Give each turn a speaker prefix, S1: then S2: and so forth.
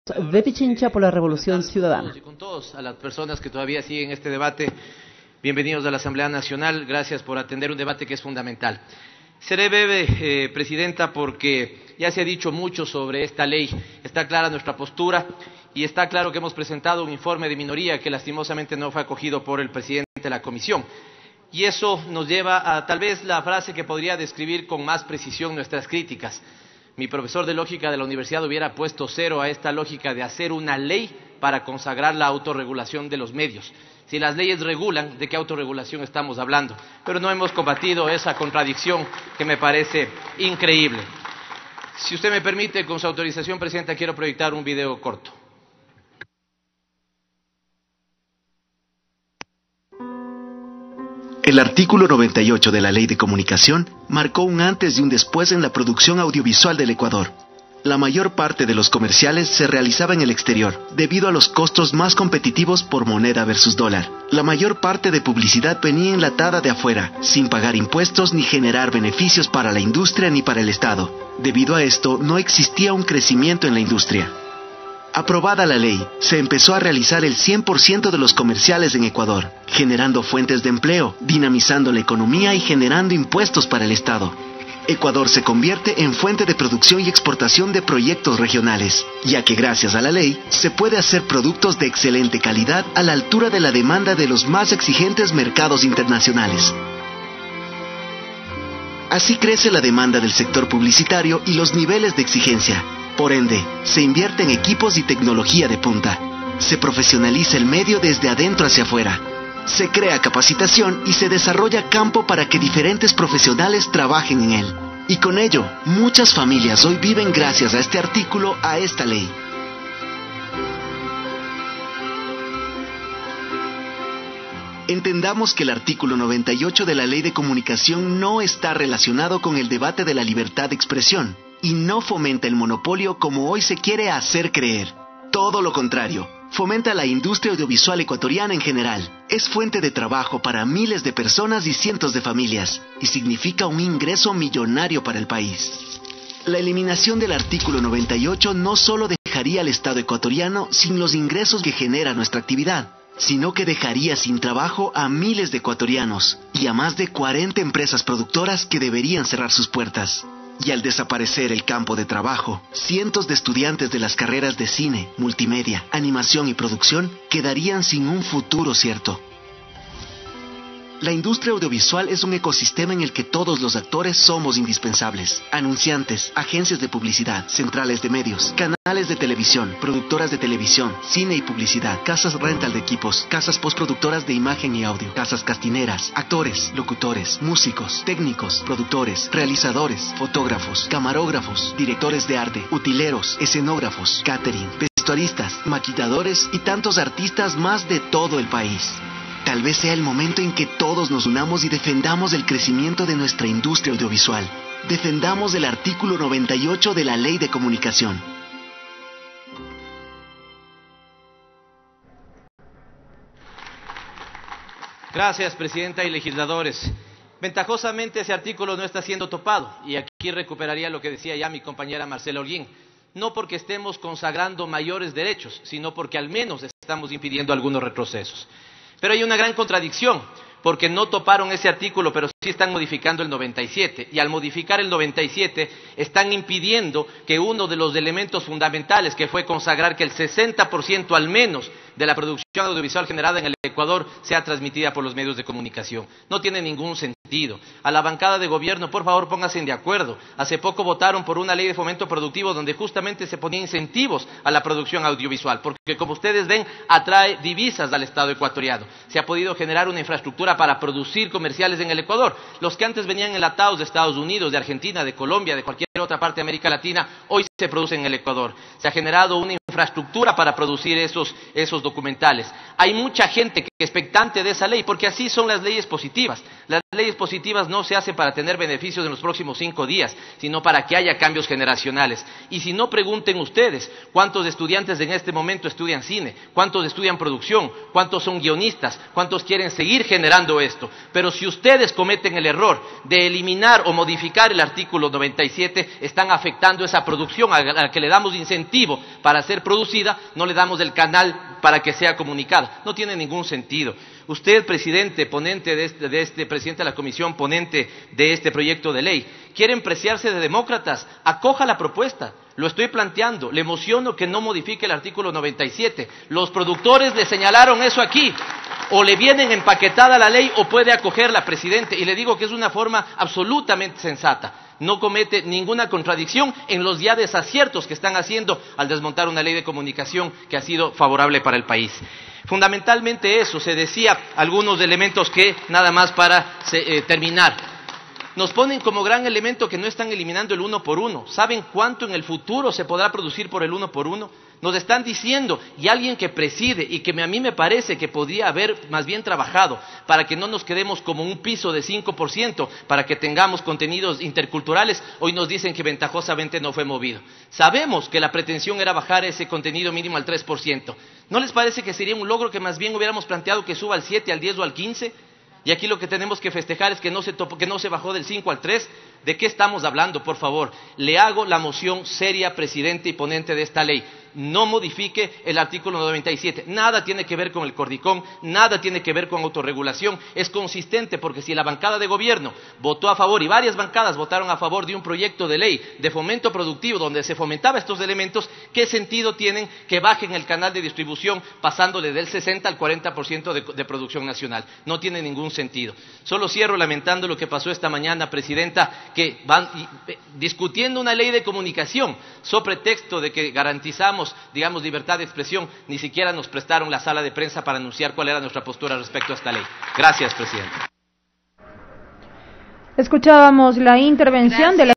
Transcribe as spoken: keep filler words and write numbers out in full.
S1: de Pichincha por la Revolución Ciudadana.
S2: Y con todos, a las personas que todavía siguen este debate, bienvenidos a la Asamblea Nacional, gracias por atender un debate que es fundamental. Seré breve, eh, Presidenta, porque ya se ha dicho mucho sobre esta ley, está clara nuestra postura y está claro que hemos presentado un informe de minoría que lastimosamente no fue acogido por el Presidente de la Comisión. Y eso nos lleva a tal vez la frase que podría describir con más precisión nuestras críticas. Mi profesor de lógica de la universidad hubiera puesto cero a esta lógica de hacer una ley para consagrar la autorregulación de los medios. Si las leyes regulan, ¿de qué autorregulación estamos hablando? Pero no hemos combatido esa contradicción que me parece increíble. Si usted me permite, con su autorización, Presidenta, quiero proyectar un video corto.
S3: El artículo noventa y ocho de la Ley de Comunicación marcó un antes y un después en la producción audiovisual del Ecuador. La mayor parte de los comerciales se realizaba en el exterior, debido a los costos más competitivos por moneda versus dólar. La mayor parte de publicidad venía enlatada de afuera, sin pagar impuestos ni generar beneficios para la industria ni para el Estado. Debido a esto, no existía un crecimiento en la industria. Aprobada la ley, se empezó a realizar el cien por ciento de los comerciales en Ecuador, generando fuentes de empleo, dinamizando la economía y generando impuestos para el Estado. Ecuador se convierte en fuente de producción y exportación de proyectos regionales, ya que gracias a la ley se puede hacer productos de excelente calidad a la altura de la demanda de los más exigentes mercados internacionales. Así crece la demanda del sector publicitario y los niveles de exigencia. Por ende, se invierte en equipos y tecnología de punta. Se profesionaliza el medio desde adentro hacia afuera. Se crea capacitación y se desarrolla campo para que diferentes profesionales trabajen en él. Y con ello, muchas familias hoy viven gracias a este artículo, a esta ley. Entendamos que el artículo noventa y ocho de la Ley de Comunicación no está relacionado con el debate de la libertad de expresión y no fomenta el monopolio como hoy se quiere hacer creer. Todo lo contrario, fomenta la industria audiovisual ecuatoriana en general. Es fuente de trabajo para miles de personas y cientos de familias y significa un ingreso millonario para el país. La eliminación del artículo noventa y ocho no solo dejaría al Estado ecuatoriano sin los ingresos que genera nuestra actividad, sino que dejaría sin trabajo a miles de ecuatorianos y a más de cuarenta empresas productoras que deberían cerrar sus puertas. Y al desaparecer el campo de trabajo, cientos de estudiantes de las carreras de cine, multimedia, animación y producción quedarían sin un futuro cierto. La industria audiovisual es un ecosistema en el que todos los actores somos indispensables. Anunciantes, agencias de publicidad, centrales de medios, canales de televisión, productoras de televisión, cine y publicidad, casas rental de equipos, casas postproductoras de imagen y audio, casas castineras, actores, locutores, músicos, técnicos, productores, realizadores, fotógrafos, camarógrafos, directores de arte, utileros, escenógrafos, catering, vestuaristas, maquilladores y tantos artistas más de todo el país. Tal vez sea el momento en que todos nos unamos y defendamos el crecimiento de nuestra industria audiovisual. Defendamos el artículo noventa y ocho de la Ley de Comunicación.
S2: Gracias, Presidenta y legisladores. Ventajosamente ese artículo no está siendo topado y aquí recuperaría lo que decía ya mi compañera Marcela Holguín. No porque estemos consagrando mayores derechos, sino porque al menos estamos impidiendo algunos retrocesos. Pero hay una gran contradicción, porque no toparon ese artículo, pero sí están modificando el noventa y siete. Y al modificar el noventa y siete, están impidiendo que uno de los elementos fundamentales, que fue consagrar que el sesenta por ciento al menos de la producción audiovisual generada en el Ecuador sea transmitida por los medios de comunicación. No tiene ningún sentido. A la bancada de gobierno, por favor, pónganse de acuerdo. Hace poco votaron por una ley de fomento productivo donde justamente se ponía incentivos a la producción audiovisual, porque como ustedes ven, atrae divisas al Estado ecuatoriano. Se ha podido generar una infraestructura para producir comerciales en el Ecuador. Los que antes venían enlatados de Estados Unidos, de Argentina, de Colombia, de cualquier otra parte de América Latina, hoy se producen en el Ecuador. Se ha generado una infraestructura para producir esos, esos documentales. Hay mucha gente que es expectante de esa ley, porque así son las leyes positivas. Las leyes positivas no se hacen para tener beneficios en los próximos cinco días, sino para que haya cambios generacionales. Y si no, pregunten ustedes, ¿cuántos estudiantes en este momento estudian cine? ¿Cuántos estudian producción? ¿Cuántos son guionistas? ¿Cuántos quieren seguir generando esto? Pero si ustedes cometen el error de eliminar o modificar el artículo noventa y siete, están afectando esa producción, a la que le damos incentivo para ser producida, no le damos el canal para que sea comunicada. No tiene ningún sentido. Usted, presidente, ponente de este, de este, presidente de la comisión, ponente de este proyecto de ley, quieren preciarse de demócratas, acoja la propuesta. Lo estoy planteando, le emociono que no modifique el artículo noventa y siete. Los productores le señalaron eso aquí. O le vienen empaquetada la ley o puede acogerla, presidente. Y le digo que es una forma absolutamente sensata. No comete ninguna contradicción en los ya desaciertos que están haciendo al desmontar una ley de comunicación que ha sido favorable para el país. Fundamentalmente eso, se decía algunos elementos que, nada más para eh, terminar, nos ponen como gran elemento que no están eliminando el uno por uno. ¿Saben cuánto en el futuro se podrá producir por el uno por uno? Nos están diciendo, y alguien que preside, y que a mí me parece que podría haber más bien trabajado para que no nos quedemos como un piso de cinco por ciento, para que tengamos contenidos interculturales, hoy nos dicen que ventajosamente no fue movido. Sabemos que la pretensión era bajar ese contenido mínimo al tres por ciento. ¿No les parece que sería un logro que más bien hubiéramos planteado que suba al siete, al diez o al quince? Y aquí lo que tenemos que festejar es que no se topó, que no se bajó del cinco al tres. ¿De qué estamos hablando, por favor? Le hago la moción seria, presidente y ponente de esta ley. No modifique el artículo noventa y siete. Nada tiene que ver con el Cordicom, nada tiene que ver con autorregulación. Es consistente porque si la bancada de gobierno votó a favor y varias bancadas votaron a favor de un proyecto de ley de fomento productivo donde se fomentaba estos elementos, ¿qué sentido tienen que bajen el canal de distribución pasándole del sesenta al cuarenta por ciento de, de producción nacional? No tiene ningún sentido. Solo cierro lamentando lo que pasó esta mañana, presidenta, que van discutiendo una ley de comunicación sobre pretexto de que garantizamos, digamos, libertad de expresión. Ni siquiera nos prestaron la sala de prensa para anunciar cuál era nuestra postura respecto a esta ley. Gracias, presidente.
S4: Escuchábamos la intervención de la